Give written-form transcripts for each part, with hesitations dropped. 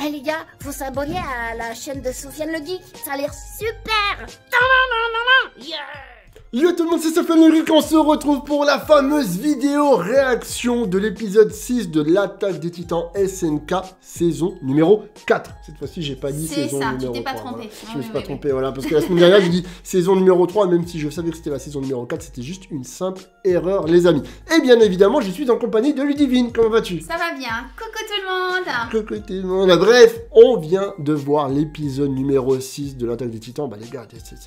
Eh les gars, faut s'abonner à la chaîne de Sofiane le Geek, ça a l'air super. Yeah. Yo tout le monde, c'est Sofiane le Geek, on se retrouve pour la fameuse vidéo réaction de l'épisode 6 de l'attaque des titans SNK, saison numéro 4. Cette fois-ci, j'ai pas dit saison numéro 3. C'est ça, tu t'es pas trompé. Voilà. Je me suis pas trompé, voilà, parce que la semaine dernière, j'ai dit saison numéro 3, même si je savais que c'était la saison numéro 4, c'était juste une simple erreur, les amis. Et bien évidemment, je suis en compagnie de Ludivine, comment vas-tu? Ça va bien, coucou tout le monde. Coucou tout le monde. Bref, on vient de voir l'épisode numéro 6 de l'attaque des titans. Bah les gars, c'est...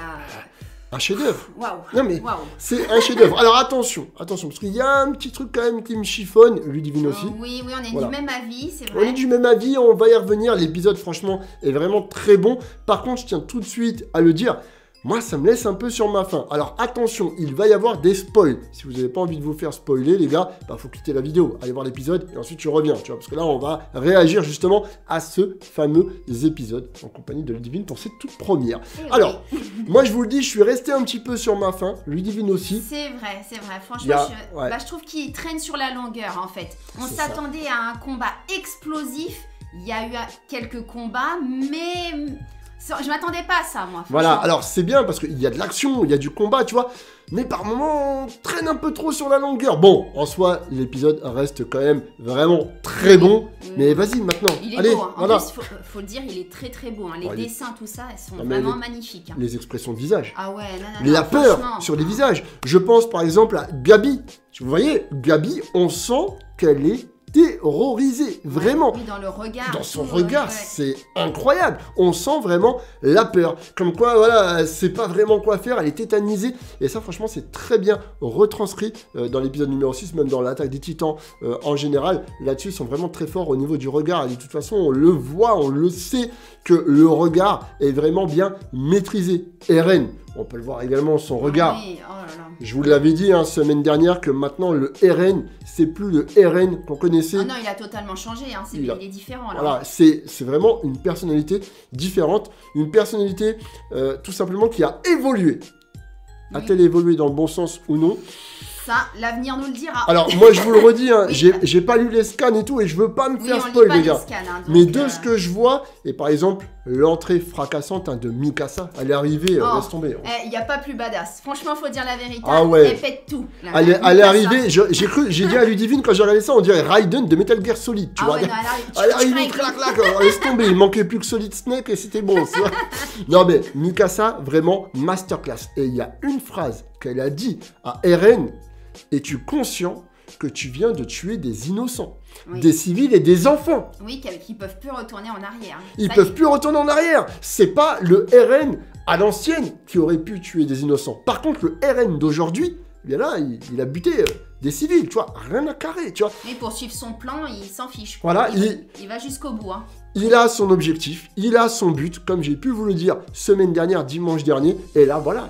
un chef-d'œuvre. Waouh. Non mais c'est un chef-d'œuvre. Alors attention, parce qu'il y a un petit truc quand même qui me chiffonne, Ludivine aussi. Oui, on est du même avis, c'est vrai. On est du même avis, on va y revenir. L'épisode franchement est vraiment très bon. Par contre, je tiens tout de suite à le dire. Moi, ça me laisse un peu sur ma faim. Alors, attention, il va y avoir des spoils. Si vous n'avez pas envie de vous faire spoiler, les gars, bah, faut quitter la vidéo, allez voir l'épisode, et ensuite tu reviens, tu vois, parce que là, on va réagir justement à ce fameux épisode en compagnie de Ludivine pour cette toute première. Alors, moi, je vous le dis, je suis resté un petit peu sur ma faim, Ludivine aussi. C'est vrai, franchement, je trouve qu'il traîne sur la longueur, en fait. On s'attendait à un combat explosif, il y a eu quelques combats, mais... je m'attendais pas à ça, moi. Voilà, alors c'est bien parce qu'il y a de l'action, il y a du combat, tu vois. Mais par moments, on traîne un peu trop sur la longueur. Bon, en soi, l'épisode reste quand même vraiment très bon. Mais vas-y, maintenant. Il est allez, beau, hein. Voilà. En plus, faut le dire, il est très très beau. Hein. Les dessins, tout ça, elles sont vraiment magnifiques. Hein. Les expressions de visage. Ah ouais, la peur sur les visages. Je pense par exemple à Gabi. Vous voyez, Gabi, on sent qu'elle est terrorisé, vraiment. Oui, dans le regard. Dans son regard, c'est incroyable. On sent vraiment la peur. Comme quoi, voilà, elle sait pas vraiment quoi faire, elle est tétanisée. Et ça, franchement, c'est très bien retranscrit dans l'épisode numéro 6, même dans l'attaque des titans en général. Là-dessus, ils sont vraiment très forts au niveau du regard. Et de toute façon, on le voit, on le sait que le regard est vraiment bien maîtrisé. Eren, on peut le voir également, son regard. Oui, oh là là. Je vous l'avais dit semaine dernière que maintenant le Eren, c'est plus le Eren qu'on connaissait. Ah non, il a totalement changé, hein. Il est différent là. Voilà, c'est vraiment une personnalité différente, une personnalité tout simplement qui a évolué. Oui. A-t-elle évolué dans le bon sens ou non? Ça, l'avenir nous le dira. Alors, moi, je vous le redis, hein, j'ai pas lu les scans et tout, et je veux pas me faire spoil, les gars. Mais de ce que je vois, et par exemple, l'entrée fracassante de Mikasa, elle est arrivée, laisse tomber. Il n'y a pas plus badass. Franchement, faut dire la vérité. Ah ouais. Elle pète tout. Là, elle est arrivée, j'ai dit à Ludivine, quand j'ai regardé ça, on dirait Raiden de Metal Gear Solid, tu vois. Ouais, elle est arrivée, clac, laisse tomber, il manquait plus que Solid Snake et c'était bon, tu vois. Non mais, Mikasa, vraiment, masterclass. Et il y a une phrase qu'elle a dit à Eren. Es-tu conscient que tu viens de tuer des innocents, des civils et des enfants? Oui, qui peuvent plus retourner en arrière. Ils peuvent plus retourner en arrière. C'est pas le Eren à l'ancienne qui aurait pu tuer des innocents. Par contre, le Eren d'aujourd'hui, eh bien là, il a buté des civils, tu vois, rien à carrer, tu vois. Mais pour suivre son plan, il s'en fiche. Voilà, il va jusqu'au bout, hein. Il a son objectif, il a son but, comme j'ai pu vous le dire semaine dernière, dimanche dernier, et là, voilà,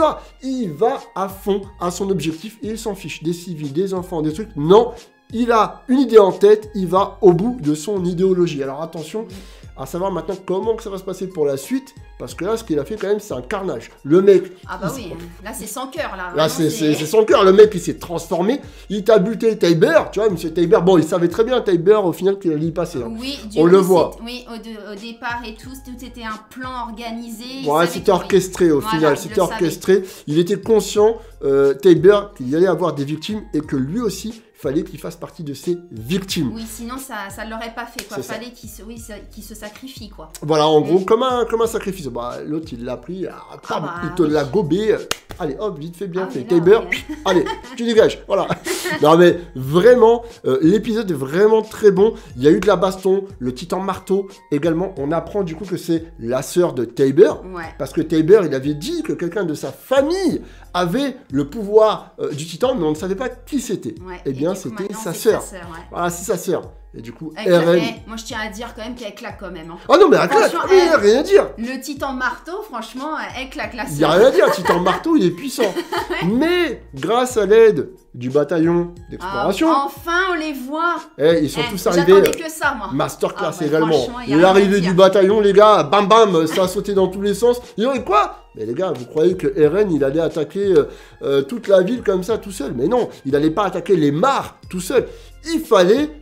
il va à fond à son objectif, et il s'en fiche des civils, des enfants, des trucs, non, il a une idée en tête, il va au bout de son idéologie. Alors attention à savoir maintenant comment que ça va se passer pour la suite, parce que là, ce qu'il a fait quand même, c'est un carnage. Le mec... Ah bah oui, là c'est sans cœur, là. Là, c'est sans cœur. Le mec, il s'est transformé, il t'a buté Tybur, tu vois, monsieur Tybur. Bon, il savait très bien, Tybur, au final, qu'il allait y passer. Hein. Oui, on le voit. Oui, au départ et tout était un plan organisé. Ouais, c'était orchestré au final, c'était orchestré. Il était conscient, Tybur, qu'il allait avoir des victimes et que lui aussi, fallait qu'il fasse partie de ces victimes. Oui, sinon ça ne l'aurait pas fait, quoi. Fallait qu'il se sacrifie, quoi. Voilà, en gros, comme un sacrifice. Bah, l'autre, il l'a pris, il te l'a gobé. Allez, hop, vite fait, bien fait. Tybur, allez, tu dégages. Voilà. Non, mais vraiment, l'épisode est vraiment très bon. Il y a eu de la baston, le titan marteau également. On apprend du coup que c'est la sœur de Tybur. Ouais. Parce que Tybur, il avait dit que quelqu'un de sa famille avait le pouvoir du titan, mais on ne savait pas qui c'était. Ouais. Eh bien, c'était sa sœur. Voilà, c'est sa sœur. Et du coup, Eren... moi, je tiens à dire quand même qu'elle claque quand même. Hein. Ah non, mais elle claque, il n'y a rien à dire. Le titan marteau, franchement, elle claque la sœur. Il n'y a rien à dire, le titan marteau, il est puissant. Mais, grâce à l'aide du bataillon d'exploration... enfin, on les voit. Ils sont tous arrivés. J'attendais que ça, moi. Masterclass également. L'arrivée du bataillon, les gars, bam bam, ça a sauté dans tous les sens. Ils ont dit quoi? Mais les gars, vous croyez que Eren, il allait attaquer toute la ville comme ça, tout seul? Mais non, il n'allait pas attaquer les mares tout seul. Il fallait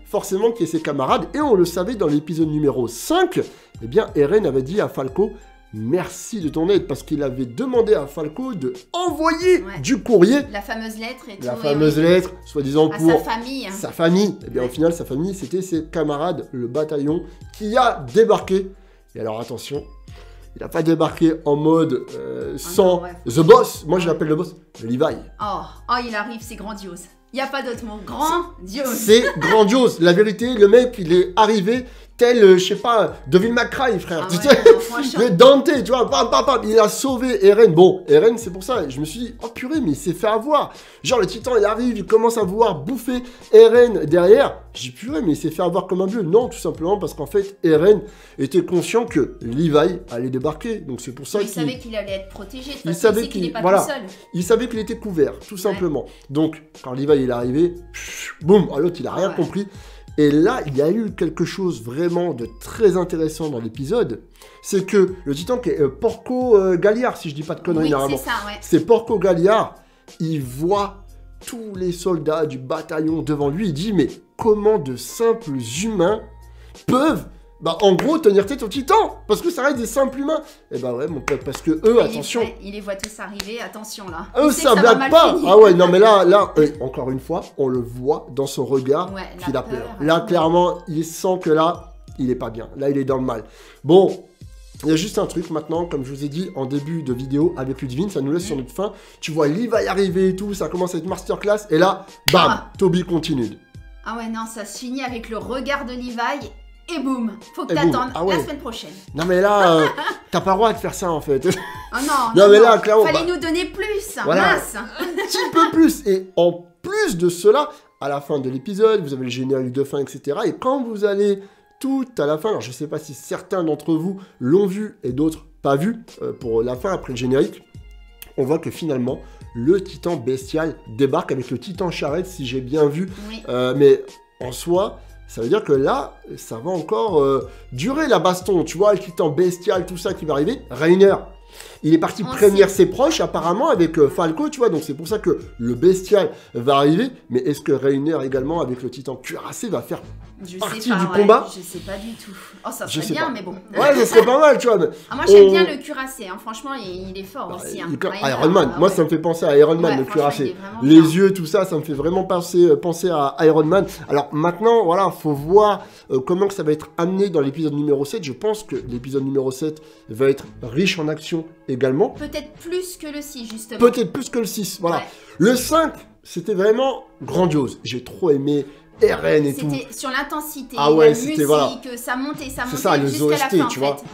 forcément qu'il y ait ses camarades. Et on le savait dans l'épisode numéro 5, eh bien, Eren avait dit à Falco, merci de ton aide, parce qu'il avait demandé à Falco de envoyer du courrier. La fameuse lettre et tout. La fameuse lettre, soi-disant pour sa famille. Sa famille. Et bien au final, sa famille, c'était ses camarades, le bataillon, qui a débarqué. Et alors attention, il n'a pas débarqué en mode sans The Boss. Moi, je l'appelle le boss, Levi. Oh, il arrive, c'est grandiose. Il n'y a pas d'autre mot. Grandiose. C'est grandiose. La vérité, le mec, il est arrivé tel, je sais pas, Devil May Cry, frère. Tu sais, le Dante, tu vois, il a sauvé Eren. Bon, Eren, c'est pour ça. Je me suis dit, oh purée, mais il s'est fait avoir. Genre, le titan, il arrive, il commence à vouloir bouffer Eren derrière. J'ai dit, purée, mais il s'est fait avoir comme un vieux. Non, tout simplement parce qu'en fait, Eren était conscient que Levi allait débarquer. Donc, c'est pour ça qu'il savait qu'il allait être protégé. Il savait qu'il n'est pas tout seul. Il savait qu'il était couvert, tout simplement. Donc, quand Levi il est arrivé, boum, l'autre, il a rien compris. Et là, il y a eu quelque chose vraiment de très intéressant dans l'épisode. C'est que le titan qui est Porco Galliard, si je dis pas de conneries normalement. C'est Porco Galliard. Il voit tous les soldats du bataillon devant lui. Il dit, mais comment de simples humains peuvent, en gros, tenir tête au titan? Parce que ça reste des simples humains. Et ouais, mon pote, parce que eux, attention. Il les voit tous arriver, attention là. Eux, ça blague pas. Ah ouais, non mais là, encore une fois, on le voit dans son regard qu'il a peur. Là, clairement, il sent que là, il est pas bien. Là, il est dans le mal. Bon, il y a juste un truc maintenant, comme je vous ai dit en début de vidéo, avec Ludwig, ça nous laisse sur notre fin. Tu vois, Levi va y arriver et tout, ça commence à être masterclass. Et là, bam, Toby continue. Ah ouais, non, ça se finit avec le regard de Levi. Et boum, faut que t'attendes la semaine prochaine. Non mais là, t'as pas le droit de faire ça en fait. Oh non, mais là, clairement, fallait nous donner plus, mince. Un petit peu plus. Et en plus de cela, à la fin de l'épisode, vous avez le générique de fin, etc. Et quand vous allez tout à la fin, alors je sais pas si certains d'entre vous l'ont vu et d'autres pas vu, pour la fin après le générique, on voit que finalement, le titan bestial débarque avec le titan charrette, si j'ai bien vu. Oui. Mais en soi, ça veut dire que là, ça va encore durer la baston, tu vois, le titan bestial, tout ça qui va arriver. Reiner, il est parti prévenir ses proches apparemment avec Falco, tu vois, donc c'est pour ça que le bestial va arriver. Mais est-ce que Reiner également avec le titan cuirassé va faire partie du combat? Je sais pas du tout. Oh, ça serait bien, mais bon. Ouais, ça serait pas mal, tu vois. Mais moi, j'aime bien le cuirassé, hein. Franchement, il est fort aussi. Hein. Iron Man, moi, ça me fait penser à Iron Man, le cuirassé. Les yeux, tout ça, ça me fait vraiment penser à Iron Man. Alors maintenant, voilà, faut voir comment ça va être amené dans l'épisode numéro 7. Je pense que l'épisode numéro 7 va être riche en action également. Peut-être plus que le 6, justement. Peut-être plus que le 6, voilà. Ouais. Le 5, c'était vraiment grandiose. J'ai trop aimé Eren et tout. C'était sur l'intensité, la musique, ça montait jusqu'à la fin, tu vois.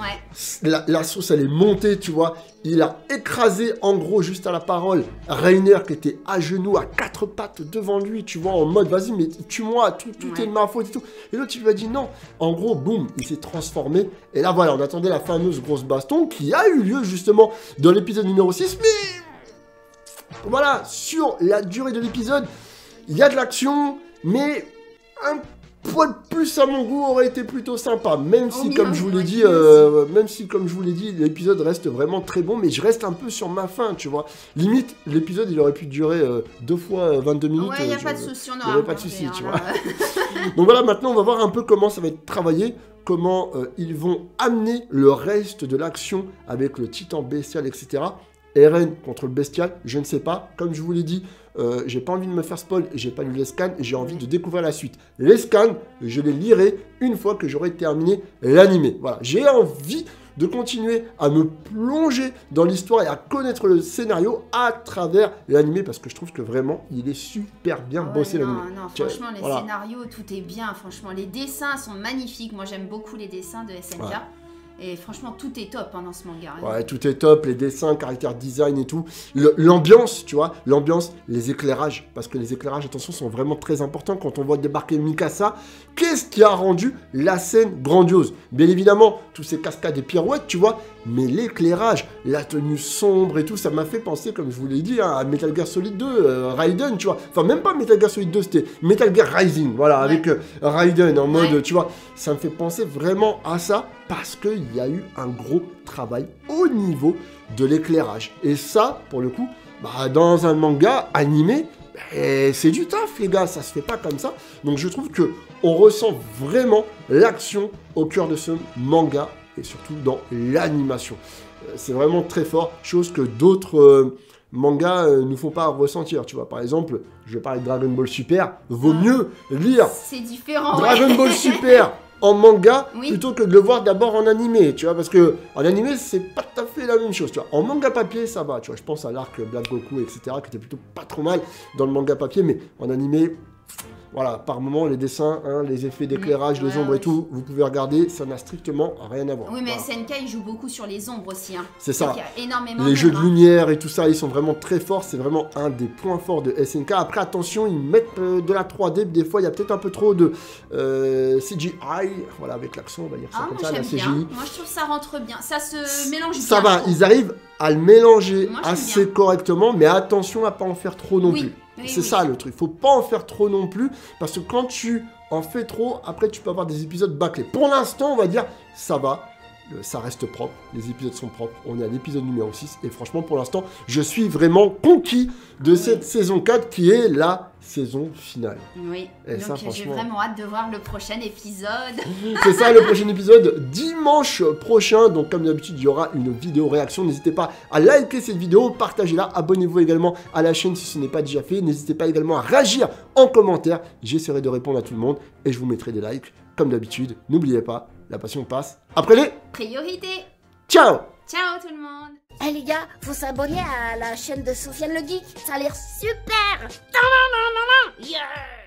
La sauce, elle est montée, tu vois. Il a écrasé, en gros, juste à la parole, Reiner qui était à genoux, à 4 pattes devant lui, tu vois, en mode, vas-y, mais tue-moi, tout est de ma faute et tout. Et l'autre, il lui a dit non. En gros, boum, il s'est transformé. Et là, voilà, on attendait la fameuse grosse baston qui a eu lieu, justement, dans l'épisode numéro 6. Mais, voilà, sur la durée de l'épisode, il y a de l'action, mais un poil plus à mon goût aurait été plutôt sympa, même si comme je vous l'ai dit, l'épisode reste vraiment très bon, mais je reste un peu sur ma faim, tu vois. Limite, l'épisode il aurait pu durer 2 fois 22 minutes. Ouais, y a pas de souci, on aura pas de souci, tu vois. Donc voilà, maintenant on va voir un peu comment ça va être travaillé, comment ils vont amener le reste de l'action avec le titan bestial, etc. Eren contre le bestial, je ne sais pas, comme je vous l'ai dit, j'ai pas envie de me faire spoil, j'ai pas lu les scans, j'ai envie de découvrir la suite. Les scans, je les lirai une fois que j'aurai terminé l'animé. Voilà, j'ai envie de continuer à me plonger dans l'histoire et à connaître le scénario à travers l'animé parce que je trouve que vraiment, il est super bien bossé l'animé. Non, franchement, les scénarios, tout est bien, franchement. Les dessins sont magnifiques, moi j'aime beaucoup les dessins de SNK. Ouais. Et franchement, tout est top dans ce manga. Ouais, tout est top, les dessins, caractère design et tout. L'ambiance, tu vois, l'ambiance, les éclairages. Parce que les éclairages, attention, sont vraiment très importants. Quand on voit débarquer Mikasa, qu'est-ce qui a rendu la scène grandiose? Bien évidemment, tous ces cascades et pirouettes, tu vois. Mais l'éclairage, la tenue sombre et tout, ça m'a fait penser, comme je vous l'ai dit, hein, à Metal Gear Solid 2, Raiden, tu vois. Enfin, même pas Metal Gear Solid 2, c'était Metal Gear Rising, voilà, avec Raiden en mode, tu vois. Ça me fait penser vraiment à ça parce qu'il y a eu un gros travail au niveau de l'éclairage. Et ça, pour le coup, dans un manga animé, c'est du taf, les gars, ça se fait pas comme ça. Donc je trouve que on ressent vraiment l'action au cœur de ce manga et surtout dans l'animation. C'est vraiment très fort, chose que d'autres mangas nous font pas ressentir. Tu vois, par exemple, je vais parler de Dragon Ball Super, vaut mieux lire Dragon Ball Super en manga plutôt que de le voir d'abord en animé, tu vois, parce que en animé c'est pas tout à fait la même chose, tu vois. En manga papier ça va, tu vois, je pense à l'arc Black Goku, etc., qui était plutôt pas trop mal dans le manga papier, mais en animé, voilà, par moment les dessins, hein, les effets d'éclairage, les ombres et tout, vous pouvez regarder, ça n'a strictement rien à voir. Oui, mais SNK il joue beaucoup sur les ombres aussi, hein. C'est ça. Il y a énormément les jeux de lumière et tout ça, ils sont vraiment très forts, c'est vraiment un des points forts de SNK. Après attention, ils mettent de la 3D, des fois il y a peut-être un peu trop de CGI, voilà, avec l'accent on va dire ça comme ça, la CGI. Moi je trouve ça rentre bien, ça se mélange bien. Ça va, ils arrivent à le mélanger assez correctement, mais attention à pas en faire trop non plus. C'est ça le truc, faut pas en faire trop non plus, parce que quand tu en fais trop, après tu peux avoir des épisodes bâclés. Pour l'instant, on va dire, ça va, ça reste propre, les épisodes sont propres, on est à l'épisode numéro 6, et franchement, pour l'instant, je suis vraiment conquis de cette saison 4, qui est la saison finale. Oui, et donc j'ai vraiment hâte de voir le prochain épisode. C'est ça, le prochain épisode, dimanche prochain, donc comme d'habitude, il y aura une vidéo réaction, n'hésitez pas à liker cette vidéo, partagez-la, abonnez-vous également à la chaîne si ce n'est pas déjà fait, n'hésitez pas également à réagir en commentaire, j'essaierai de répondre à tout le monde, et je vous mettrai des likes, comme d'habitude, n'oubliez pas, la passion passe après les priorités. Ciao. Ciao tout le monde. Eh les gars, faut s'abonner à la chaîne de Sofiane le Geek, ça a l'air super. Yeah.